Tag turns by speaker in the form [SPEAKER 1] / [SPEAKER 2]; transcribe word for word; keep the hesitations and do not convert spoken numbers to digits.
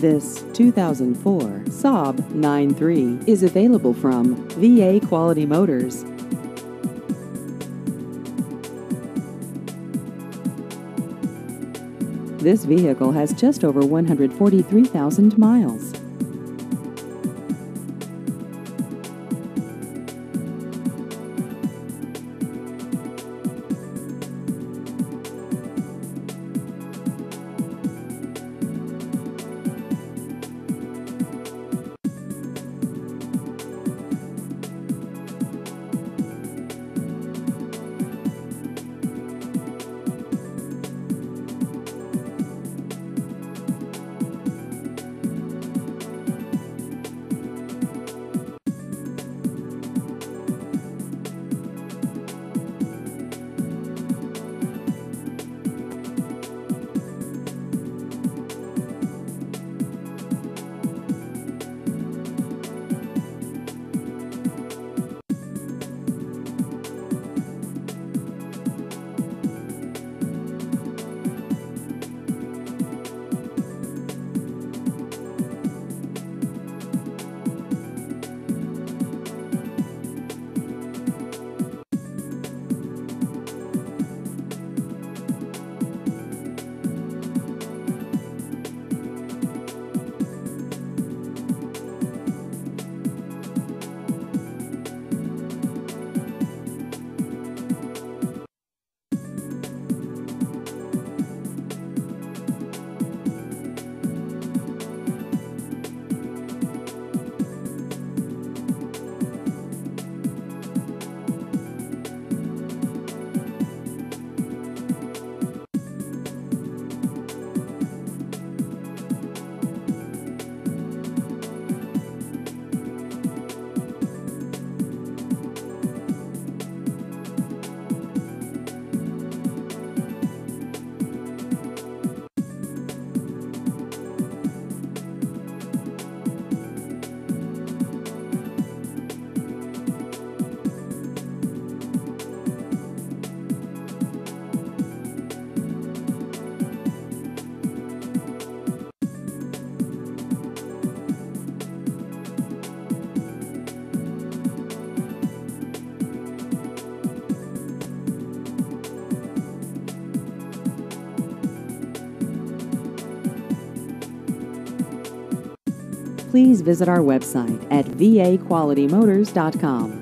[SPEAKER 1] This two thousand four Saab nine three is available from V A Quality Motors. This vehicle has just over one hundred forty-three thousand miles. Please visit our website at v a quality motors dot com.